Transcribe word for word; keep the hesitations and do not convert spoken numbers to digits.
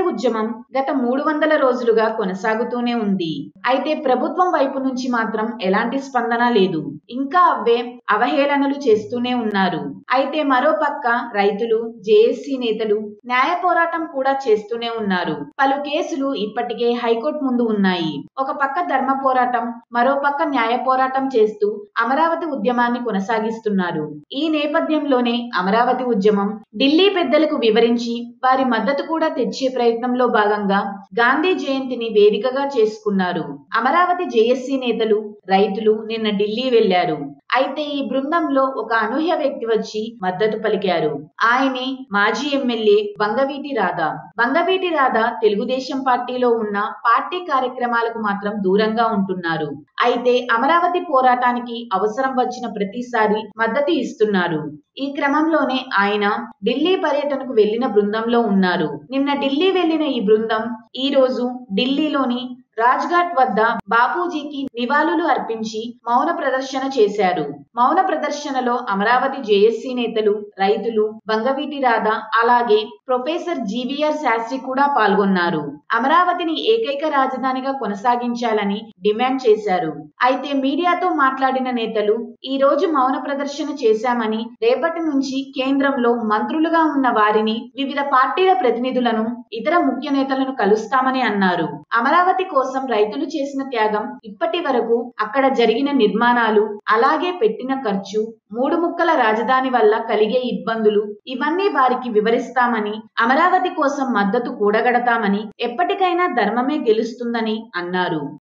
అమరావతి ఉద్యమం గత మూడు వందల రోజులుగా కొనసాగుతూనే ఉంది. అయితే ప్రభుత్వం వైపు నుంచి మాత్రం ఎలాంటి స్పందన లేదు. ఇంకా అవే అవహేళనలు చేస్తూనే ఉన్నారు. అయితే మరోపక్క రైతులు, జేఏసీ నేతలు న్యాయ పోరాటం కూడా చేస్తూనే ఉన్నారు. పలు కేసులు ఇప్పటికే హైకోర్టు ముందు ఉన్నాయి. ఒక పక్క ధర్మ పోరాటం, మరో పక్క న్యాయ పోరాటం చేస్తూ అమరావతి ఉద్యమాన్ని కొనసాగిస్తున్నారు. ఈ నేపథ్యంలోనే అమరావతి ఉద్యమం ఢిల్లీ పెద్దలకు వివరించి వారి మద్దతు కూడా తెచ్చే ప్రయత్నంలో భాగంగా గాంధీ జయంతిని వేదికగా చేసుకున్నారు. అమరావతి జేఏసీ నేతలు, రైతులు నిన్న ఢిల్లీ వెళ్లారు. అయితే ఈ బృందంలో ఒక అనూహ్య వ్యక్తి వచ్చి మద్దతు పలికారు. ఆయనే మాజీ ఎమ్మెల్యే వంగవీటి రాధ. వంగవీటి రాధ తెలుగుదేశం పార్టీలో ఉన్న పార్టీ కార్యక్రమాలకు మాత్రం దూరంగా ఉంటున్నారు. అయితే అమరావతి పోరాటానికి అవసరం వచ్చిన ప్రతిసారి మద్దతు ఇస్తున్నారు. ఈ క్రమంలోనే ఆయన ఢిల్లీ పర్యటనకు వెళ్లిన బృందంలో ఉన్నారు. నిన్న ఢిల్లీ వెళ్లిన ఈ బృందం ఈ రోజు ఢిల్లీలోని రాజ్ఘాట్ వద్ద బాపూజీకి నివాళులు అర్పించి మౌన ప్రదర్శన చేశారు. మౌన ప్రదర్శనలో అమరావతి జేఏసీ నేతలు, రైతులు, వంగవీటి రాధ, అలాగే ప్రొఫెసర్ జీవీఆర్ శాస్త్రి కూడా పాల్గొన్నారు. అమరావతిని ఏకైక రాజధానిగా కొనసాగించాలని డిమాండ్ చేశారు. అయితే మీడియాతో మాట్లాడిన నేతలు ఈ రోజు మౌన ప్రదర్శన చేశామని, రేపటి నుంచి కేంద్రంలో మంత్రులుగా ఉన్న వారిని, వివిధ పార్టీల ప్రతినిధులను, ఇతర ముఖ్య నేతలను కలుస్తామని అన్నారు. అమరావతి కోసం రైతులు చేసిన త్యాగం, ఇప్పటి వరకు అక్కడ జరిగిన నిర్మాణాలు, అలాగే పెట్టిన ఖర్చు, మూడు ముక్కల రాజధాని వల్ల కలిగే ఇబ్బందులు, ఇవన్నీ వారికి వివరిస్తామని, అమరావతి కోసం మద్దతు కూడగడతామని, ఎప్పటికైనా ధర్మమే గెలుస్తుందని అన్నారు.